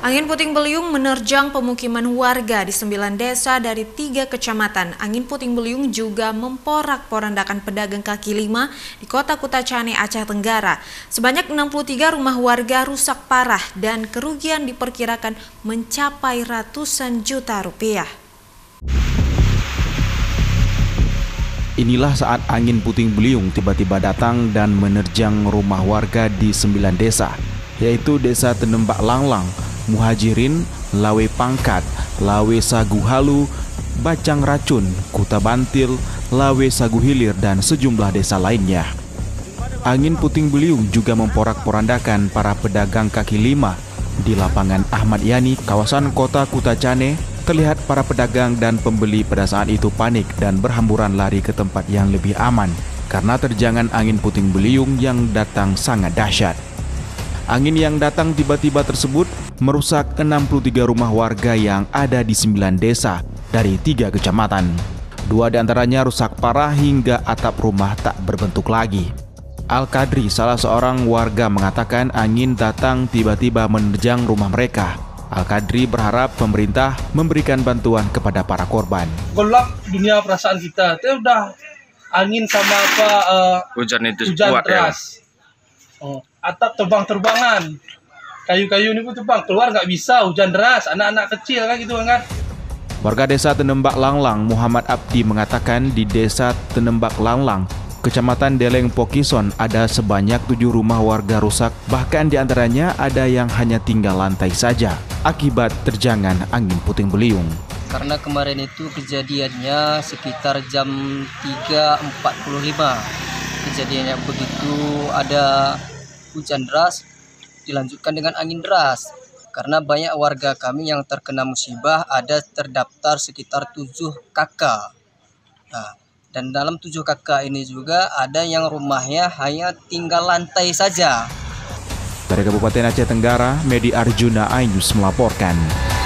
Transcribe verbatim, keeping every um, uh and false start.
Angin puting beliung menerjang pemukiman warga di sembilan desa dari tiga kecamatan. Angin puting beliung juga memporak-porandakan pedagang kaki lima di kota Kutacane, Aceh Tenggara. Sebanyak enam puluh tiga rumah warga rusak parah dan kerugian diperkirakan mencapai ratusan juta rupiah. Inilah saat angin puting beliung tiba-tiba datang dan menerjang rumah warga di sembilan desa, yaitu Desa Tenembak Langlang, Muhajirin, Lawe Pangkat, Lawe Sagu Halu, Bacang Racun, Kuta Bantil, Lawe Sagu Hilir, dan sejumlah desa lainnya. Angin puting beliung juga memporak-porandakan para pedagang kaki lima di lapangan Ahmad Yani, kawasan kota Kutacane. Terlihat para pedagang dan pembeli pada saat itu panik dan berhamburan lari ke tempat yang lebih aman karena terjangan angin puting beliung yang datang sangat dahsyat. Angin yang datang tiba-tiba tersebut merusak enam puluh tiga rumah warga yang ada di sembilan desa dari tiga kecamatan. Dua diantaranya rusak parah hingga atap rumah tak berbentuk lagi. Al-Kadri, salah seorang warga, mengatakan angin datang tiba-tiba menerjang rumah mereka. Al-Kadri berharap pemerintah memberikan bantuan kepada para korban. Gelap dunia perasaan kita, itu udah angin sama apa uh, hujan itu hujan kuat deras. Ya. Oh, atap terbang-terbangan, kayu-kayu ini pun terbang, keluar nggak bisa, hujan deras, anak-anak kecil kan gitu kan. Warga Desa Tenembak Langlang, Muhammad Abdi, mengatakan di Desa Tenembak Langlang, Kecamatan Deleng Pokison, ada sebanyak tujuh rumah warga rusak, bahkan diantaranya ada yang hanya tinggal lantai saja akibat terjangan angin puting beliung. Karena kemarin itu kejadiannya sekitar jam tiga empat puluh lima. Kejadiannya begitu ada hujan deras dilanjutkan dengan angin deras. Karena banyak warga kami yang terkena musibah, ada terdaftar sekitar tujuh kakak. Nah, dan dalam tujuh kakak ini juga ada yang rumahnya hanya tinggal lantai saja. Dari Kabupaten Aceh Tenggara, Medi Arjuna, iNews melaporkan.